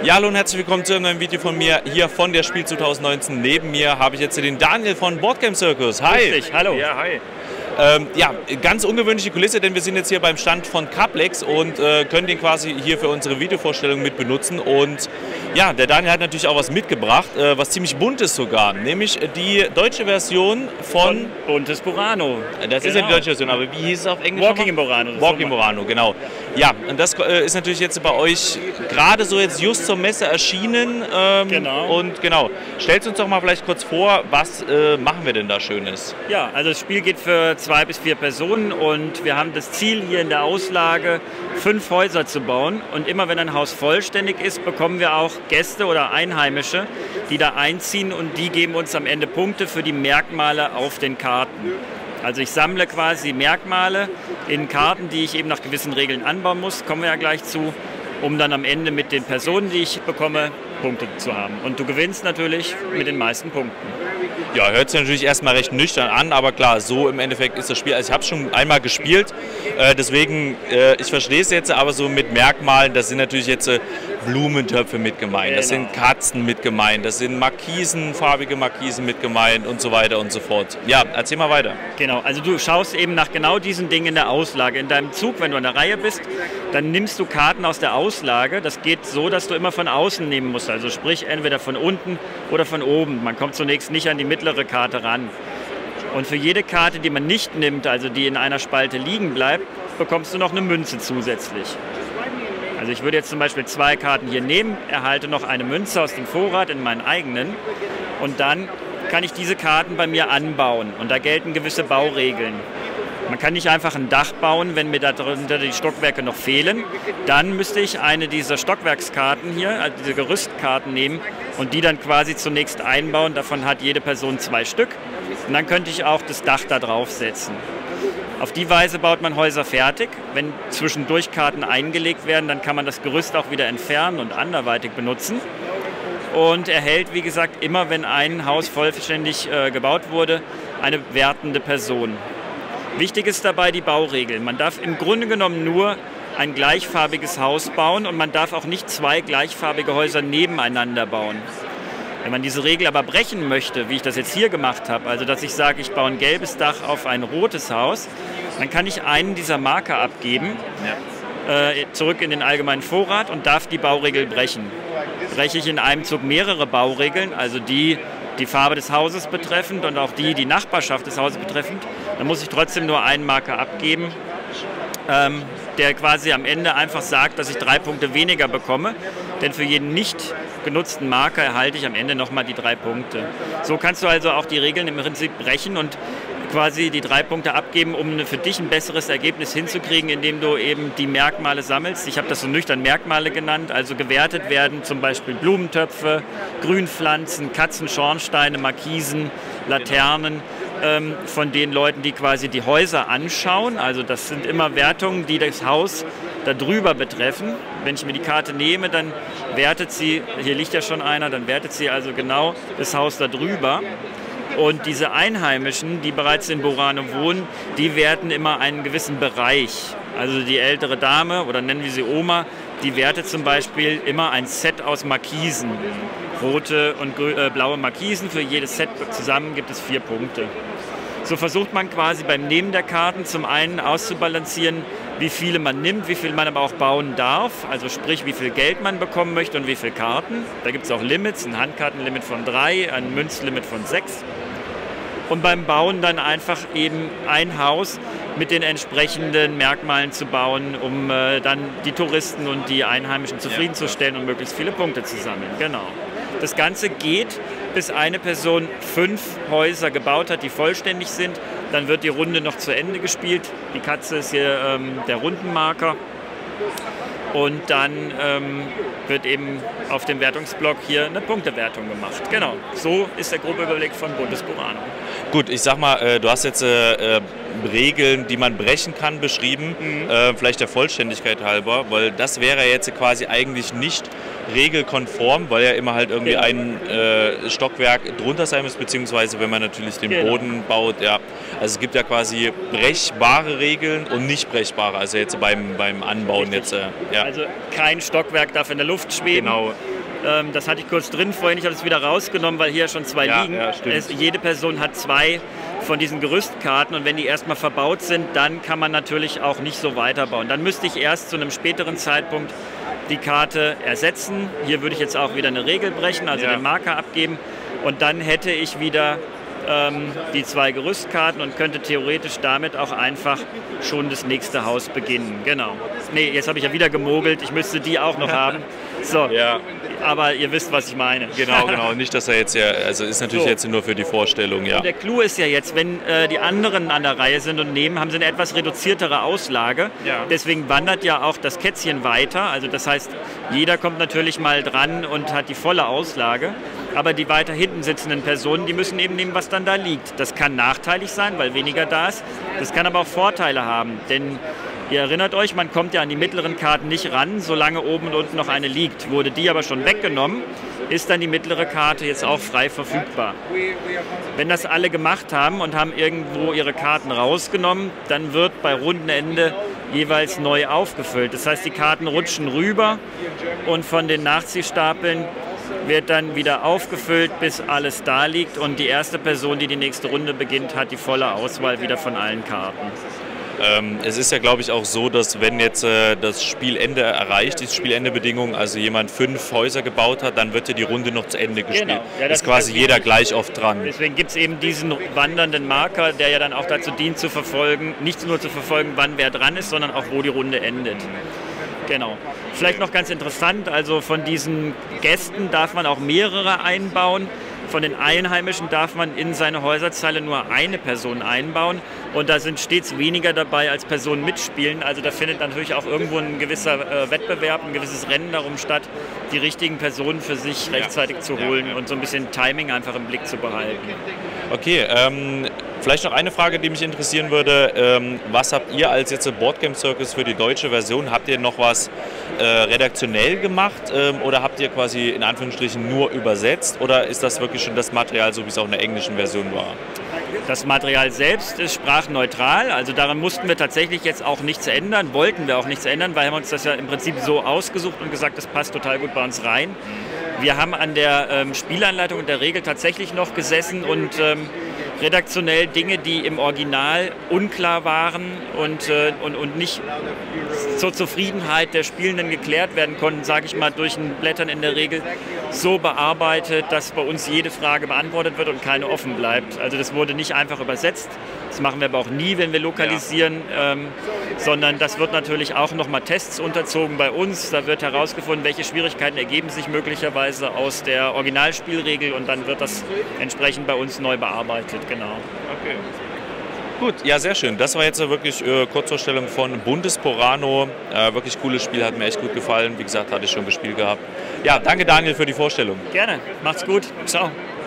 Ja, hallo und herzlich willkommen zu einem neuen Video von mir hier von der Spiel 2019. Neben mir habe ich jetzt den Daniel von Boardgame Circus. Hi! Richtig, hallo! Ja, hi! Ja, ganz ungewöhnliche Kulisse, denn wir sind jetzt hier beim Stand von Caplex und können den quasi hier für unsere Videovorstellung mit benutzen. Und ja, der Daniel hat natürlich auch was mitgebracht, was ziemlich bunt ist sogar, nämlich die deutsche Version von Buntes Burano. Das ist ja die deutsche Version, aber wie hieß es auf Englisch? Walking in Burano. Walking in Burano, genau. Ja, und das ist natürlich jetzt bei euch gerade so jetzt just zur Messe erschienen. Genau. Und genau, stellt uns doch mal vielleicht kurz vor, was machen wir denn da Schönes? Ja, also das Spiel geht für 2 bis 4 Personen und wir haben das Ziel hier in der Auslage 5 Häuser zu bauen, und immer wenn ein Haus vollständig ist, bekommen wir auch Gäste oder Einheimische, die da einziehen, und die geben uns am Ende Punkte für die Merkmale auf den Karten. Also ich sammle quasi Merkmale in Karten, die ich eben nach gewissen Regeln anbauen muss, kommen wir ja gleich zu, um dann am Ende mit den Personen, die ich bekomme, Punkte zu haben. Und du gewinnst natürlich mit den meisten Punkten. Ja, hört sich natürlich erstmal recht nüchtern an, aber klar, so im Endeffekt ist das Spiel. Also ich habe es schon einmal gespielt, deswegen, ich verstehe es jetzt, aber so mit Merkmalen, das sind natürlich jetzt Blumentöpfe mit gemeint, das sind Katzen mit gemeint, das sind Markisen, farbige Markisen mit gemeint und so weiter und so fort. Ja, erzähl mal weiter. Genau, also du schaust eben nach genau diesen Dingen in der Auslage. In deinem Zug, wenn du an der Reihe bist, dann nimmst du Karten aus der Auslage. Das geht so, dass du immer von außen nehmen musst, also sprich entweder von unten oder von oben. Man kommt zunächst nicht an die mittlere Karte ran. Und für jede Karte, die man nicht nimmt, also die in einer Spalte liegen bleibt, bekommst du noch eine Münze zusätzlich. Also ich würde jetzt zum Beispiel 2 Karten hier nehmen, erhalte noch eine Münze aus dem Vorrat in meinen eigenen, und dann kann ich diese Karten bei mir anbauen, und da gelten gewisse Bauregeln. Man kann nicht einfach ein Dach bauen, wenn mir darunter die Stockwerke noch fehlen. Dann müsste ich eine dieser Stockwerkskarten hier, also diese Gerüstkarten nehmen und die dann quasi zunächst einbauen. Davon hat jede Person 2 Stück. Und dann könnte ich auch das Dach da drauf setzen. Auf die Weise baut man Häuser fertig. Wenn zwischendurch Karten eingelegt werden, dann kann man das Gerüst auch wieder entfernen und anderweitig benutzen. Und erhält, wie gesagt, immer wenn ein Haus vollständig gebaut wurde, eine wertende Person. Wichtig ist dabei die Bauregel. Man darf im Grunde genommen nur ein gleichfarbiges Haus bauen, und man darf auch nicht 2 gleichfarbige Häuser nebeneinander bauen. Wenn man diese Regel aber brechen möchte, wie ich das jetzt hier gemacht habe, also dass ich sage, ich baue ein gelbes Dach auf ein rotes Haus, dann kann ich einen dieser Marker abgeben, zurück in den allgemeinen Vorrat, und darf die Bauregel brechen. Breche ich in einem Zug mehrere Bauregeln, also die Farbe des Hauses betreffend und auch die Nachbarschaft des Hauses betreffend, dann muss ich trotzdem nur einen Marker abgeben, der quasi am Ende einfach sagt, dass ich 3 Punkte weniger bekomme. Denn für jeden nicht genutzten Marker erhalte ich am Ende nochmal die 3 Punkte. So kannst du also auch die Regeln im Prinzip brechen und quasi die 3 Punkte abgeben, um für dich ein besseres Ergebnis hinzukriegen, indem du eben die Merkmale sammelst. Ich habe das so nüchtern Merkmale genannt, also gewertet werden zum Beispiel Blumentöpfe, Grünpflanzen, Katzenschornsteine, Markisen, Laternen von den Leuten, die quasi die Häuser anschauen. Also das sind immer Wertungen, die das Haus darüber betreffen. Wenn ich mir die Karte nehme, dann wertet sie, hier liegt ja schon einer, dann wertet sie also genau das Haus darüber. Und diese Einheimischen, die bereits in Burano wohnen, die werten immer einen gewissen Bereich. Also die ältere Dame, oder nennen wir sie Oma, die wertet zum Beispiel immer ein Set aus Markisen. Rote und blaue Markisen, für jedes Set zusammen gibt es 4 Punkte. So versucht man quasi beim Nehmen der Karten zum einen auszubalancieren, wie viele man nimmt, wie viel man aber auch bauen darf, also sprich, wie viel Geld man bekommen möchte und wie viele Karten. Da gibt es auch Limits, ein Handkartenlimit von 3, ein Münzlimit von 6. Und beim Bauen dann einfach eben ein Haus mit den entsprechenden Merkmalen zu bauen, um dann die Touristen und die Einheimischen zufriedenzustellen und möglichst viele Punkte zu sammeln. Genau. Das Ganze geht, bis eine Person 5 Häuser gebaut hat, die vollständig sind. Dann wird die Runde noch zu Ende gespielt. Die Katze ist hier der Rundenmarker. Und dann wird eben auf dem Wertungsblock hier eine Punktewertung gemacht. Genau, so ist der grobe Überblick von Buntes Burano. Gut, ich sag mal, du hast jetzt Regeln, die man brechen kann, beschrieben, vielleicht der Vollständigkeit halber, weil das wäre jetzt quasi eigentlich nicht regelkonform, weil ja immer halt irgendwie ein Stockwerk drunter sein muss, beziehungsweise wenn man natürlich den Boden baut, ja. Also es gibt ja quasi brechbare Regeln und nicht brechbare, also jetzt beim Anbauen. Richtig. Jetzt, ja. Also kein Stockwerk darf in der Luft schweben. Genau. Das hatte ich kurz drin vorhin, ich habe es wieder rausgenommen, weil hier schon 2 liegen. Ja, Jede Person hat 2 von diesen Gerüstkarten und wenn die erstmal verbaut sind, dann kann man natürlich auch nicht so weiterbauen. Dann müsste ich erst zu einem späteren Zeitpunkt die Karte ersetzen. Hier würde ich jetzt auch wieder eine Regel brechen, also den Marker abgeben und dann hätte ich wieder die 2 Gerüstkarten und könnte theoretisch damit auch einfach schon das nächste Haus beginnen. Genau. Nee, jetzt habe ich ja wieder gemogelt, ich müsste die auch noch haben. So, Ja. aber ihr wisst, was ich meine. Genau. Nicht, dass er jetzt also ist natürlich So. jetzt nur für die Vorstellung, ja. Und der Clou ist ja jetzt, wenn die anderen an der Reihe sind und nehmen, haben sie eine etwas reduziertere Auslage. Ja. Deswegen wandert ja auch das Kätzchen weiter. Also das heißt, jeder kommt natürlich mal dran und hat die volle Auslage. Aber die weiter hinten sitzenden Personen, die müssen eben nehmen, was dann da liegt. Das kann nachteilig sein, weil weniger da ist. Das kann aber auch Vorteile haben. Denn ihr erinnert euch, man kommt ja an die mittleren Karten nicht ran, solange oben und unten noch eine liegt. Wurde die aber schon weggenommen, ist dann die mittlere Karte jetzt auch frei verfügbar. Wenn das alle gemacht haben und haben irgendwo ihre Karten rausgenommen, dann wird bei Rundenende jeweils neu aufgefüllt. Das heißt, die Karten rutschen rüber und von den Nachziehstapeln wird dann wieder aufgefüllt, bis alles da liegt. Und die erste Person, die die nächste Runde beginnt, hat die volle Auswahl wieder von allen Karten. Es ist ja, glaube ich, auch so, dass wenn jetzt das Spielende erreicht, die Spielendebedingungen, also jemand 5 Häuser gebaut hat, dann wird ja die Runde noch zu Ende gespielt. Genau. Ja, das ist quasi ist jeder gleich oft dran. Deswegen gibt es eben diesen wandernden Marker, der ja dann auch dazu dient, zu verfolgen, nicht nur zu verfolgen, wann wer dran ist, sondern auch, wo die Runde endet. Genau. Vielleicht noch ganz interessant, also von diesen Gästen darf man auch mehrere einbauen. Von den Einheimischen darf man in seine Häuserzeile nur eine Person einbauen und da sind stets weniger dabei, als Personen mitspielen. Also da findet natürlich auch irgendwo ein gewisser Wettbewerb, ein gewisses Rennen darum statt, die richtigen Personen für sich rechtzeitig zu holen und so ein bisschen Timing einfach im Blick zu behalten. Okay, vielleicht noch eine Frage, die mich interessieren würde. Was habt ihr als jetzt Boardgame Circus für die deutsche Version? Habt ihr noch was redaktionell gemacht oder habt ihr quasi in Anführungsstrichen nur übersetzt oder ist das wirklich schon das Material, so wie es auch in der englischen Version war? Das Material selbst ist sprachneutral, also daran mussten wir tatsächlich jetzt auch nichts ändern, wollten wir auch nichts ändern, weil wir uns das ja im Prinzip so ausgesucht und gesagt, das passt total gut bei uns rein. Wir haben an der Spielanleitung und der Regel tatsächlich noch gesessen und redaktionell Dinge, die im Original unklar waren und nicht zur Zufriedenheit der Spielenden geklärt werden konnten, sage ich mal, durch ein Blättern in der Regel so bearbeitet, dass bei uns jede Frage beantwortet wird und keine offen bleibt. Also das wurde nicht einfach übersetzt, das machen wir aber auch nie, wenn wir lokalisieren, sondern das wird natürlich auch nochmal Tests unterzogen bei uns. Da wird herausgefunden, welche Schwierigkeiten ergeben sich möglicherweise aus der Originalspielregel und dann wird das entsprechend bei uns neu bearbeitet, genau. Okay. Gut, ja, sehr schön. Das war jetzt wirklich Kurzvorstellung von Bundesporano. Wirklich cooles Spiel, hat mir echt gut gefallen. Wie gesagt, hatte ich schon gespielt gehabt. Ja, danke Daniel für die Vorstellung. Gerne, macht's gut. Ciao.